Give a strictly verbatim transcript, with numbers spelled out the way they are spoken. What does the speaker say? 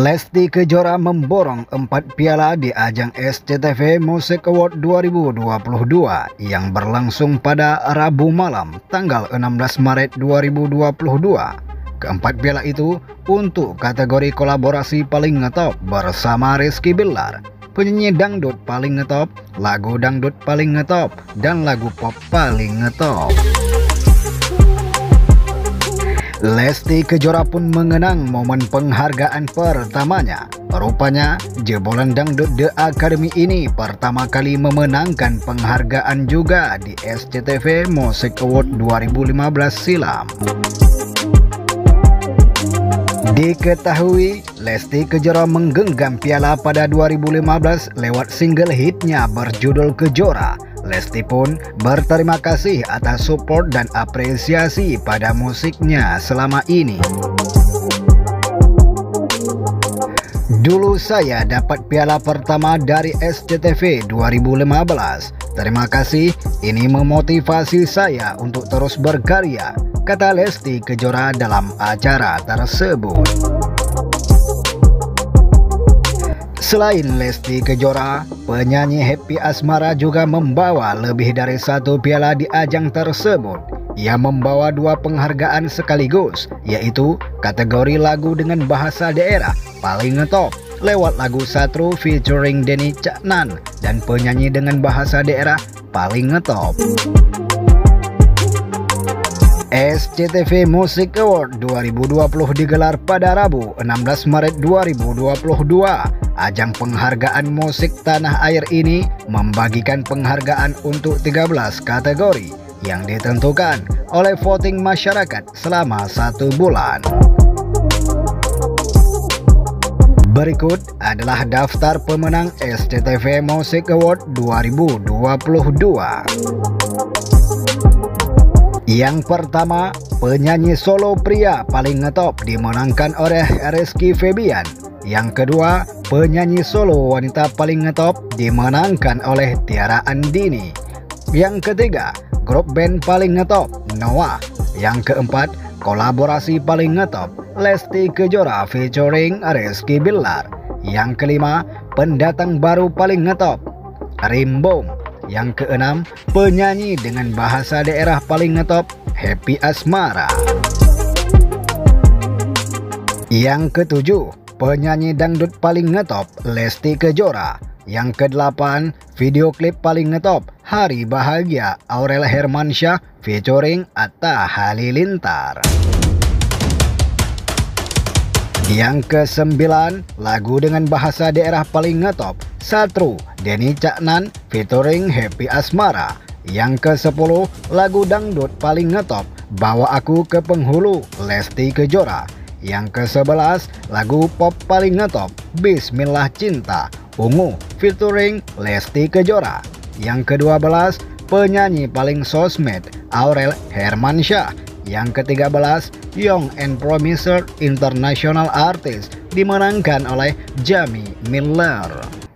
Lesti Kejora memborong empat piala di ajang S C T V Music Award dua ribu dua puluh dua yang berlangsung pada Rabu malam tanggal enam belas Maret dua ribu dua puluh dua. Keempat piala itu untuk kategori kolaborasi paling ngetop bersama Rizky Bilar, penyanyi dangdut paling ngetop, lagu dangdut paling ngetop, dan lagu pop paling ngetop. Lesti Kejora pun mengenang momen penghargaan pertamanya. Rupanya, jebolan dangdut The Academy ini pertama kali memenangkan penghargaan juga di S C T V Music Award dua ribu lima belas silam. Diketahui, Lesti Kejora menggenggam piala pada dua ribu lima belas lewat single hitnya berjudul Kejora. Lesti pun berterima kasih atas support dan apresiasi pada musiknya selama ini. Dulu saya dapat piala pertama dari S C T V dua ribu lima belas. Terima kasih, ini memotivasi saya untuk terus berkarya, kata Lesti Kejora dalam acara tersebut. Selain Lesti Kejora, penyanyi Happy Asmara juga membawa lebih dari satu piala di ajang tersebut. Ia membawa dua penghargaan sekaligus, yaitu kategori lagu dengan bahasa daerah paling ngetop lewat lagu Satru featuring Denny Caknan dan penyanyi dengan bahasa daerah paling ngetop. S C T V Music Award dua ribu dua puluh digelar pada Rabu enam belas Maret dua ribu dua puluh dua. Ajang penghargaan musik tanah air ini membagikan penghargaan untuk tiga belas kategori yang ditentukan oleh voting masyarakat selama satu bulan. Berikut adalah daftar pemenang S C T V Music Award dua ribu dua puluh dua. Yang pertama, penyanyi solo pria paling ngetop dimenangkan oleh Rizky Febian. Yang kedua, penyanyi solo wanita paling ngetop dimenangkan oleh Tiara Andini. Yang ketiga, grup band paling ngetop Noah. Yang keempat, kolaborasi paling ngetop Lesti Kejora featuring Rizky Bilar. Yang kelima, pendatang baru paling ngetop Rimbom. Yang keenam, penyanyi dengan bahasa daerah paling ngetop Happy Asmara. Yang ketujuh, penyanyi dangdut paling ngetop Lesti Kejora. Yang kedelapan, video klip paling ngetop Hari Bahagia Aurel Hermansyah featuring Atta Halilintar. Yang kesembilan, lagu dengan bahasa daerah paling ngetop Satru Denny Caknan featuring Happy Asmara. Yang kesepuluh, lagu dangdut paling ngetop Bawa Aku ke Penghulu Lesti Kejora. Yang kesebelas, lagu pop paling ngetop Bismillah Cinta Ungu featuring Lesti Kejora. Yang kedua belas, penyanyi paling sosmed Aurel Hermansyah. Yang ketiga belas, Young and Promiser International Artist dimenangkan oleh Jamie Miller.